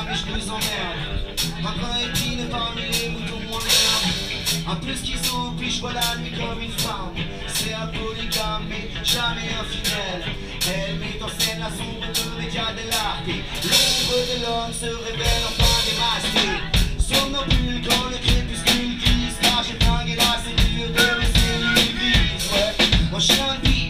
femmes et je les emmerde. Un brin épine parmi les moutons en herbe. Un peu schizo, puis je vois la nuit comme une femme. C'est un polygame mais jamais infidèle. Elle met en scène la sombre de médias de l'art. L'ombre de l'homme se révèle enfin démasquée. Somnambule quand le crépuscule glisse. Car j'ai flingué la cellule de mes cellules grises. Ouais, mon chien de vie.